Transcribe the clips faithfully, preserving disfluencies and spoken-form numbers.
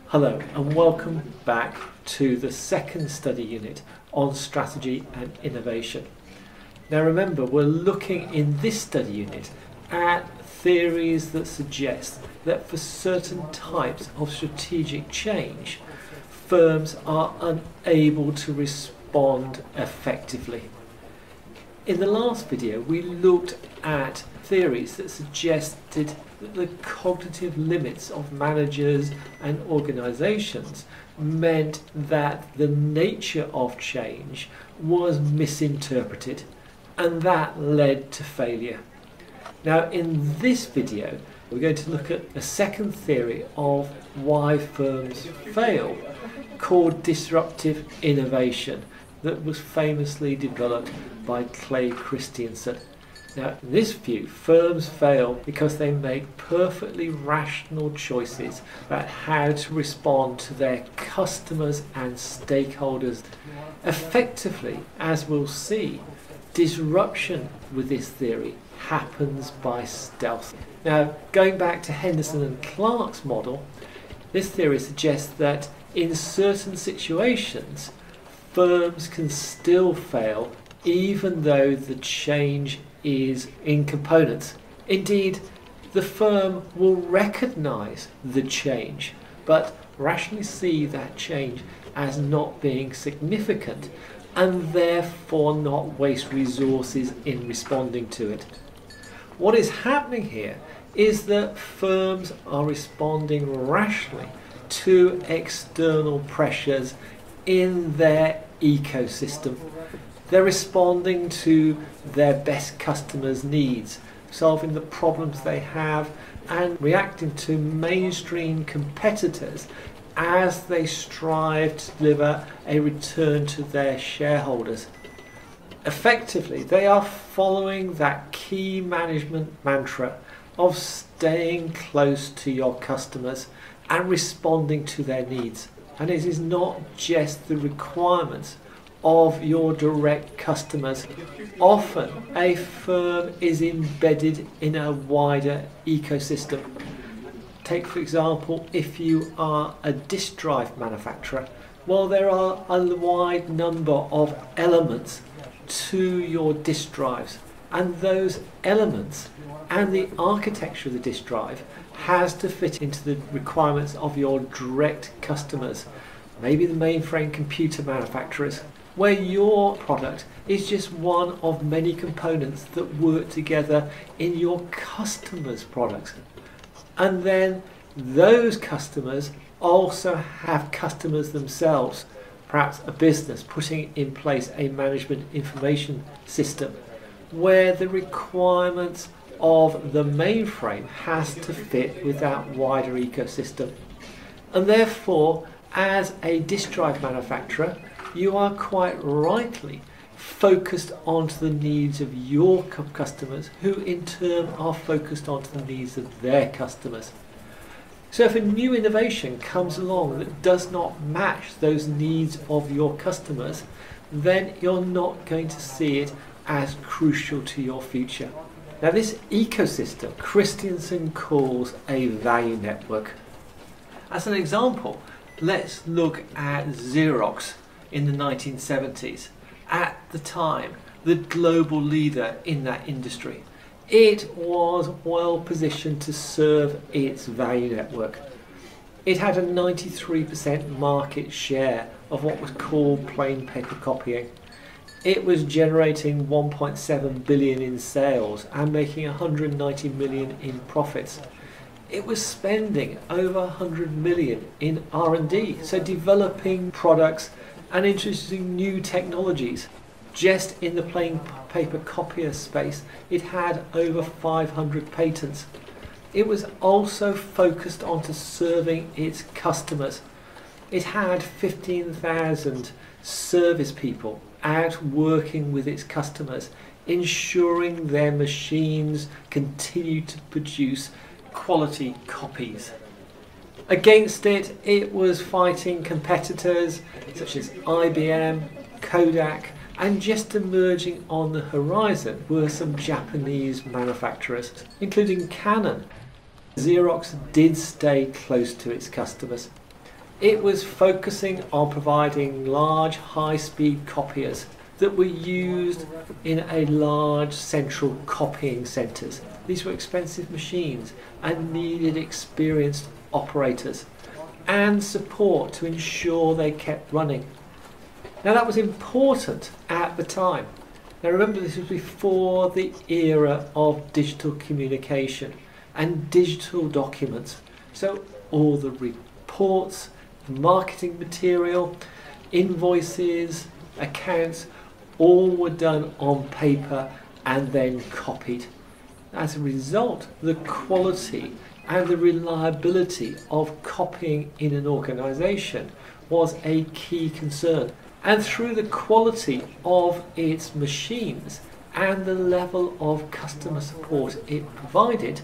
Hello and welcome back to the second study unit on strategy and innovation. Now remember, we're looking in this study unit at theories that suggest that for certain types of strategic change, firms are unable to respond effectively. In the last video, we looked at theories that suggested that the cognitive limits of managers and organisations meant that the nature of change was misinterpreted, and that led to failure. Now in this video we're going to look at a second theory of why firms fail, called disruptive innovation, that was famously developed by Christensen. Now, in this view, firms fail because they make perfectly rational choices about how to respond to their customers and stakeholders. Effectively, as we'll see, disruption with this theory happens by stealth. Now, going back to Henderson and Clark's model, this theory suggests that in certain situations, firms can still fail even though the change is in components. Indeed, the firm will recognise the change, but rationally see that change as not being significant and therefore not waste resources in responding to it. What is happening here is that firms are responding rationally to external pressures in their ecosystem. They're responding to their best customers' needs, solving the problems they have, and reacting to mainstream competitors as they strive to deliver a return to their shareholders. Effectively, they are following that key management mantra of staying close to your customers and responding to their needs. And it is not just the requirements of your direct customers. Often a firm is embedded in a wider ecosystem. Take for example, if you are a disk drive manufacturer, well, there are a wide number of elements to your disk drives, and those elements and the architecture of the disk drive has to fit into the requirements of your direct customers, maybe the mainframe computer manufacturers, where your product is just one of many components that work together in your customers' products. And then those customers also have customers themselves, perhaps a business putting in place a management information system where the requirements of the mainframe has to fit with that wider ecosystem. And therefore, as a disk drive manufacturer, you are quite rightly focused onto the needs of your customers, who in turn are focused onto the needs of their customers. So if a new innovation comes along that does not match those needs of your customers, then you're not going to see it as crucial to your future. Now this ecosystem Christensen calls a value network. As an example, let's look at Xerox in the nineteen seventies. At the time, the global leader in that industry. It was well positioned to serve its value network. It had a ninety-three percent market share of what was called plain paper copying. It was generating one point seven billion in sales and making one hundred ninety million in profits. It was spending over one hundred million in R and D, so developing products and introducing new technologies. Just in the plain paper copier space, it had over five hundred patents. It was also focused on to serving its customers. It had fifteen thousand service people out working with its customers, ensuring their machines continue to produce quality copies. Against it, it was fighting competitors such as I B M, Kodak, and just emerging on the horizon were some Japanese manufacturers, including Canon. Xerox did stay close to its customers. It was focusing on providing large high-speed copiers that were used in a large central copying centres. These were expensive machines and needed experienced operators and support to ensure they kept running. Now that was important at the time. Now remember, this was before the era of digital communication and digital documents. So all the reports, marketing material, invoices, accounts, all were done on paper and then copied. As a result, the quality and the reliability of copying in an organisation was a key concern. And through the quality of its machines and the level of customer support it provided,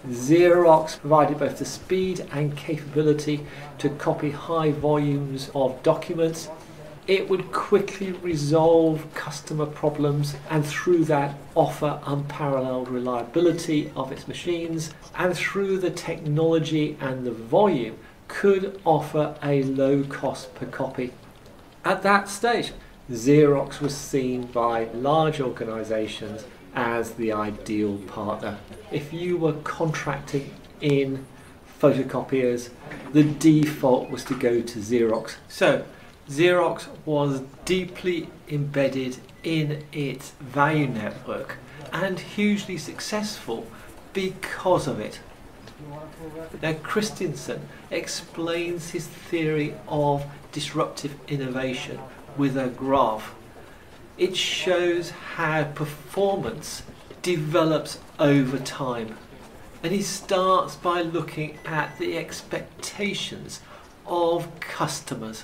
Xerox provided both the speed and capability to copy high volumes of documents. It would quickly resolve customer problems and through that offer unparalleled reliability of its machines, and through the technology and the volume could offer a low cost per copy. At that stage, Xerox was seen by large organisations as the ideal partner. If you were contracting in photocopiers, the default was to go to Xerox. So Xerox was deeply embedded in its value network and hugely successful because of it. Now Christensen explains his theory of disruptive innovation with a graph. It shows how performance develops over time, and he starts by looking at the expectations of customers.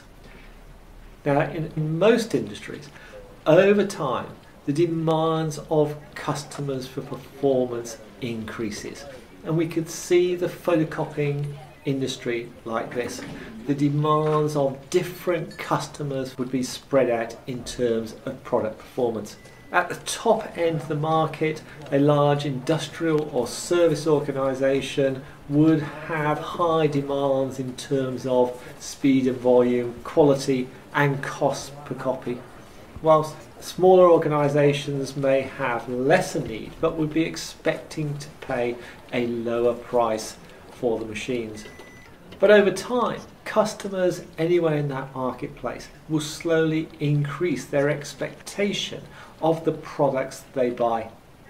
Now in, in most industries, over time the demands of customers for performance increases, and we could see the photocopying industry like this. The demands of different customers would be spread out in terms of product performance. At the top end of the market, a large industrial or service organisation would have high demands in terms of speed and volume, quality and cost per copy, whilst smaller organisations may have lesser need but would be expecting to pay a lower price for the machines. But over time, customers anywhere in that marketplace will slowly increase their expectation of the products they buy.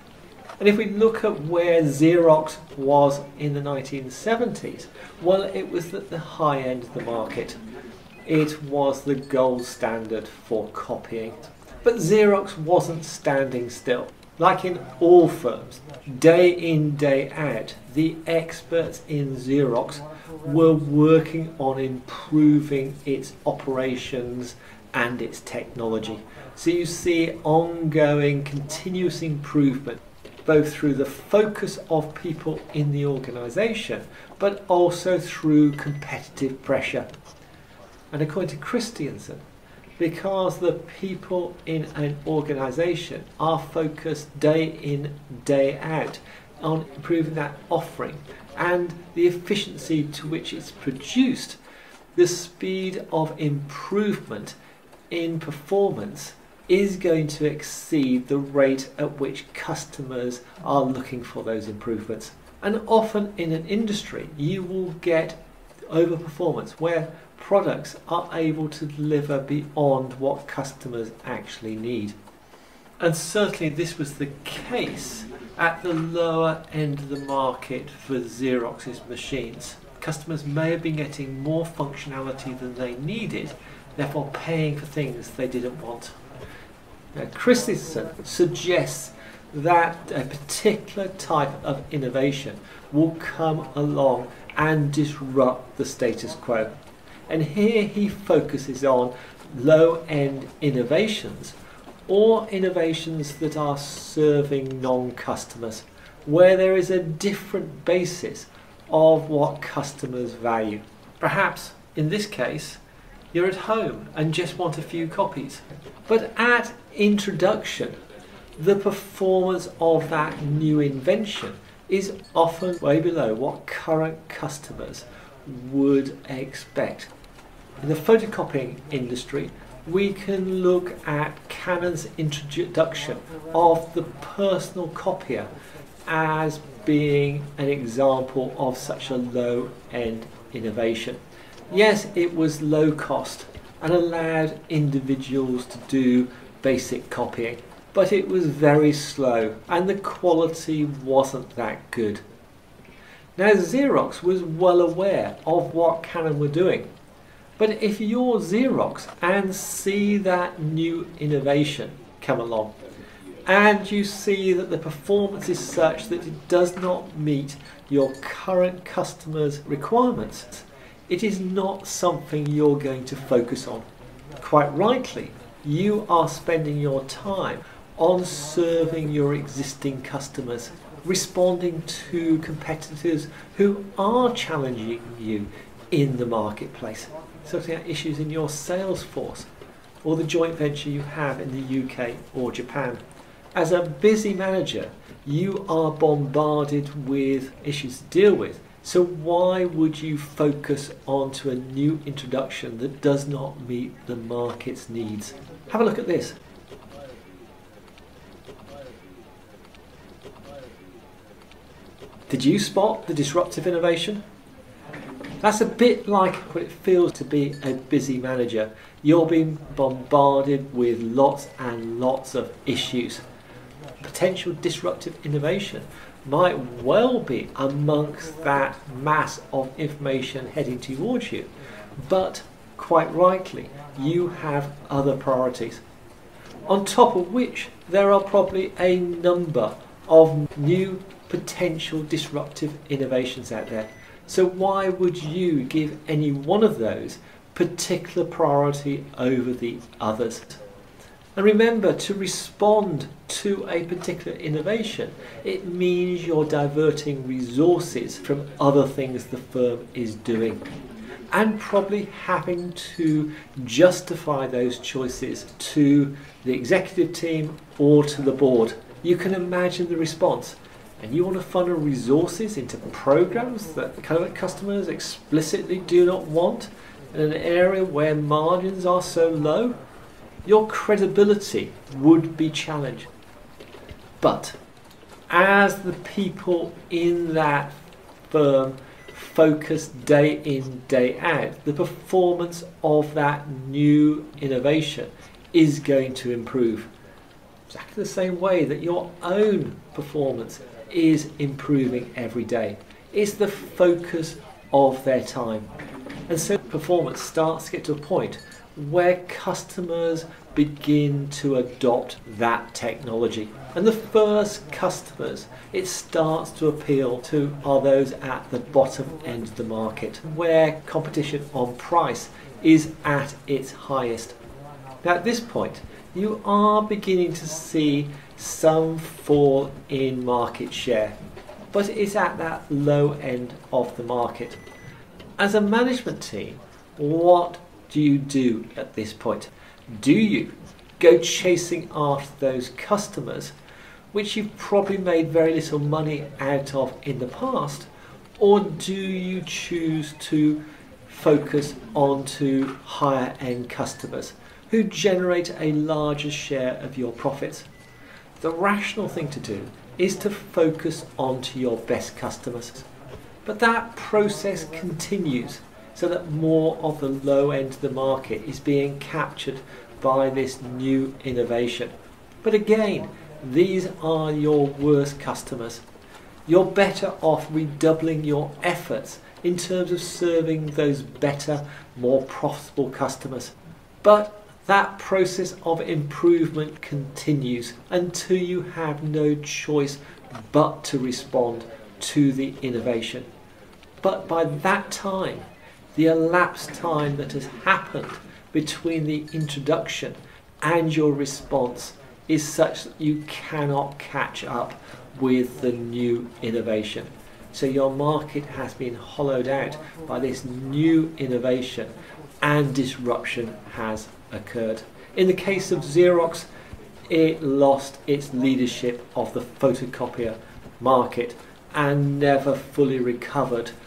And if we look at where Xerox was in the nineteen seventies, well, it was at the high end of the market. It was the gold standard for copying. But Xerox wasn't standing still. Like in all firms, day in, day out, the experts in Xerox were working on improving its operations and its technology. So you see ongoing, continuous improvement, both through the focus of people in the organisation, but also through competitive pressure. And according to Christensen, because the people in an organisation are focused day in, day out on improving that offering and the efficiency to which it's produced, the speed of improvement in performance is going to exceed the rate at which customers are looking for those improvements. And often in an industry you will get overperformance where products are able to deliver beyond what customers actually need. And certainly this was the case at the lower end of the market for Xerox's machines. Customers may have been getting more functionality than they needed, therefore paying for things they didn't want. Now Christensen suggests that a particular type of innovation will come along and disrupt the status quo. And here he focuses on low-end innovations or innovations that are serving non-customers, where there is a different basis of what customers value. Perhaps in this case you're at home and just want a few copies, but at introduction the performance of that new invention is often way below what current customers would expect. In the photocopying industry, we can look at Canon's introduction of the personal copier as being an example of such a low-end innovation. Yes, it was low cost and allowed individuals to do basic copying, but it was very slow and the quality wasn't that good. Now, Xerox was well aware of what Canon were doing, but if you're Xerox and see that new innovation come along, and you see that the performance is such that it does not meet your current customers' requirements, it is not something you're going to focus on. Quite rightly, you are spending your time on serving your existing customers, responding to competitors who are challenging you in the marketplace, sorting out issues in your sales force or the joint venture you have in the U K or Japan. As a busy manager, you are bombarded with issues to deal with. So why would you focus onto a new introduction that does not meet the market's needs? Have a look at this. Did you spot the disruptive innovation? That's a bit like what it feels to be a busy manager. You're being bombarded with lots and lots of issues. Potential disruptive innovation might well be amongst that mass of information heading towards you, but quite rightly, you have other priorities. On top of which, there are probably a number of new potential disruptive innovations out there. So why would you give any one of those particular priority over the others? And remember, to respond to a particular innovation, it means you're diverting resources from other things the firm is doing, and probably having to justify those choices to the executive team or to the board. You can imagine the response. And you want to funnel resources into programs that current customers explicitly do not want in an area where margins are so low? Your credibility would be challenged. But as the people in that firm focus day in, day out, the performance of that new innovation is going to improve. Exactly the same way that your own performance is improving every day. It's the focus of their time. And so performance starts to get to a point where customers begin to adopt that technology. And the first customers it starts to appeal to are those at the bottom end of the market, where competition on price is at its highest. Now, at this point, you are beginning to see some fall in market share, but it's at that low end of the market. As a management team, what do you do at this point? Do you go chasing after those customers which you've probably made very little money out of in the past, or do you choose to focus onto higher end customers who generate a larger share of your profits? The rational thing to do is to focus onto your best customers. But that process continues so that more of the low end of the market is being captured by this new innovation. But again, these are your worst customers. You're better off redoubling your efforts in terms of serving those better, more profitable customers. But that process of improvement continues until you have no choice but to respond to the innovation. But by that time, the elapsed time that has happened between the introduction and your response is such that you cannot catch up with the new innovation. So your market has been hollowed out by this new innovation and disruption has occurred. In the case of Xerox, it lost its leadership of the photocopier market and never fully recovered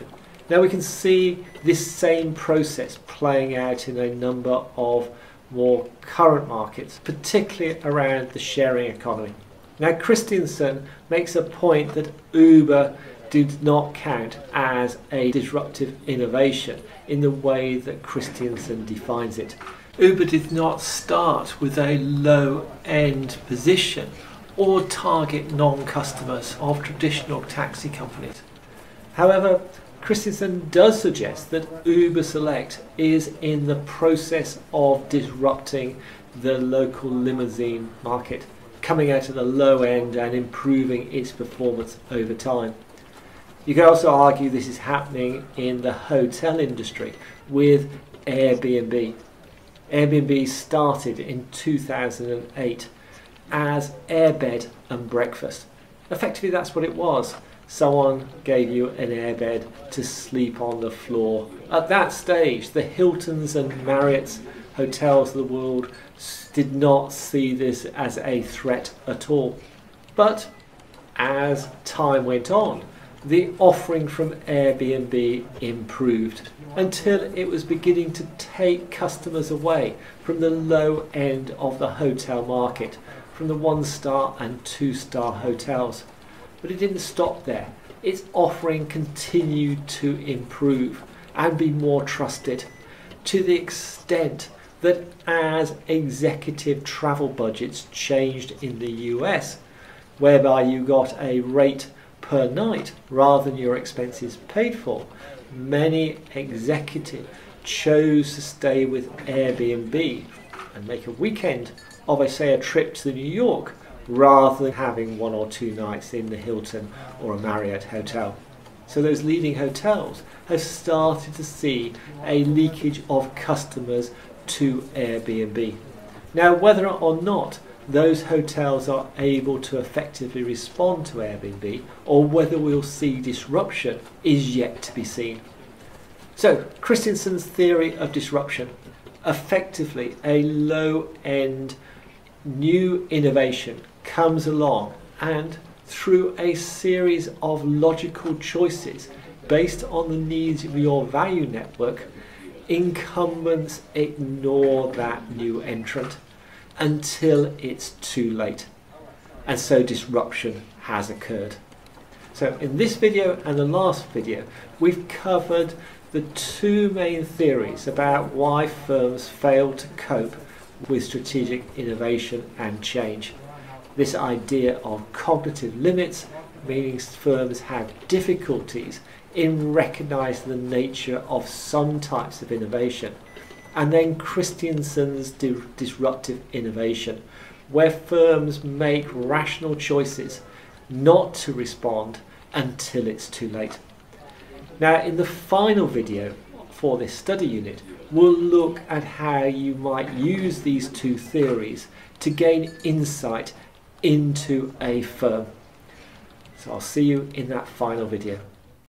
Now we can see this same process playing out in a number of more current markets, particularly around the sharing economy. Now Christensen makes a point that Uber did not count as a disruptive innovation in the way that Christensen defines it. Uber did not start with a low-end position or target non-customers of traditional taxi companies. However, Christensen does suggest that Uber Select is in the process of disrupting the local limousine market, coming out of the low end and improving its performance over time. You can also argue this is happening in the hotel industry with Airbnb. Airbnb started in two thousand eight as airbed and breakfast. Effectively that's what it was. Someone gave you an airbed to sleep on the floor. At that stage, the Hiltons and Marriotts hotels of the world did not see this as a threat at all. But as time went on, the offering from Airbnb improved until it was beginning to take customers away from the low end of the hotel market, from the one-star and two-star hotels. But it didn't stop there. Its offering continued to improve and be more trusted, to the extent that as executive travel budgets changed in the U S, whereby you got a rate per night rather than your expenses paid for, many executives chose to stay with Airbnb and make a weekend of, I say, a trip to New York rather than having one or two nights in the Hilton or a Marriott hotel. So those leading hotels have started to see a leakage of customers to Airbnb. Now, whether or not those hotels are able to effectively respond to Airbnb, or whether we'll see disruption, is yet to be seen. So Christensen's theory of disruption, effectively a low-end new innovation comes along and through a series of logical choices based on the needs of your value network, incumbents ignore that new entrant until it's too late, and so disruption has occurred. So in this video and the last video, we've covered the two main theories about why firms fail to cope with strategic innovation and change. This idea of cognitive limits, meaning firms have difficulties in recognizing the nature of some types of innovation. And then Christensen's di disruptive innovation, where firms make rational choices not to respond until it's too late. Now, in the final video for this study unit, we'll look at how you might use these two theories to gain insight into a firm. So I'll see you in that final video.